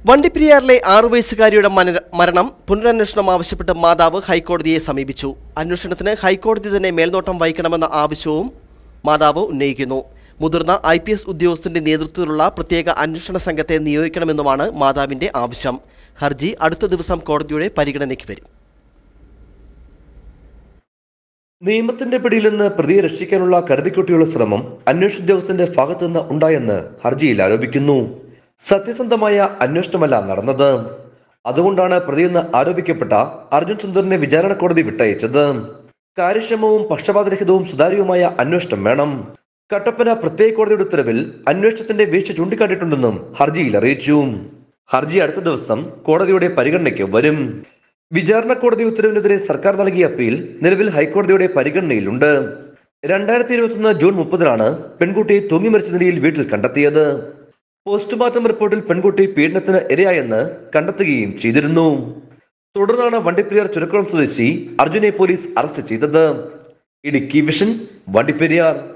വണ്ടിപ്പെരിയാറിലെ 6 വയസ്സുകാരിയുടെ മരണം പുനരന്വേഷണം ആവശ്യപ്പെട്ട് മാതാവ് ഹൈക്കോടതിയെ സമീപിച്ചു. അന്വേഷണത്തിന് ഹൈക്കോടതി തന്നെ മേൽനോട്ടം വഹിക്കണമെന്ന ആവശ്യവും മാതാവ് ഉന്നയിക്കുന്നു. മുതിർന്ന IPS ഉദ്യോഗസ്ഥന്റെ നേതൃത്വത്തിലുള്ള പ്രത്യേക അന്വേഷണ സംഘത്തെ നിയോഗിക്കണമെന്നുമാണ് മാതാവിന്റെ ആവശ്യം. ഹർജി അടുത്ത ദിവസം കോടതിയുടെ പരിഗണനയ്ക്ക് വരും. നിയമത്തിന്റെ പിടിയിൽ നിന്ന് പ്രതിയെ രക്ഷിക്കാനുള്ള കരുതിക്കുട്ടിയുള്ള ശ്രമം അന്വേഷണ ഉദ്യോഗസ്ഥന്റെ ഭാഗത്തുനിന്ന് ഉണ്ടായെന്ന് ഹർജിയിൽ ആരോപിക്കുന്നു. സത്യസന്ധമായ അന്വേഷണമല്ല നടന്നത്. അതുകൊണ്ടാണ് പ്രതിയെന്ന് ആരോപിക്കപ്പെട്ട അർജുൻ സുന്ദറിനെ വിചാരണ കോടതി വിട്ടയച്ചത്. കാര്യക്ഷമവും പക്ഷപാതരഹിതവും സുതാര്യവുമായ അന്വേഷണം വേണം. കട്ടപ്പന പ്രത്യേക കോടതിയുടെ ഉത്തരവിൽ അന്വേഷണത്തിന്റെ വീഴ്ച ചൂണ്ടിക്കാട്ടിയിട്ടുണ്ടെന്നും ഹർജിയിൽ അറിയിച്ചു. ഹർജി അടുത്ത ദിവസം കോടതിയുടെ പരിഗണനയ്ക്ക് വരും. വിചാരണ കോടതി ഉത്തരവിനെതിരെ സർക്കാർ നൽകിയ അപ്പീൽ നിലവിൽ ഹൈക്കോടതിയുടെ പരിഗണനയിലുണ്ട്. 2021 ജൂൺ 30-നാണ് പെൺകുട്ടി തൂങ്ങി മരിച്ച നിലയിൽ വീട്ടിൽ കണ്ടെത്തിയത്. പോസ്റ്റ്മോർട്ടം റിപ്പോർട്ടിൽ പെൺകുട്ടി പീഡനത്തിന് ഇരയായെന്ന് കണ്ടെത്തുകയും ചെയ്തിരുന്നു. തുടർന്നാണ് വണ്ടിപ്പെരിയാർ ചുരക്കുളം സ്വദേശി അർജുനെ പോലീസ് അറസ്റ്റ് ചെയ്തത്. ഇടുക്കി വിഷൻ, വണ്ടിപ്പെരിയാർ.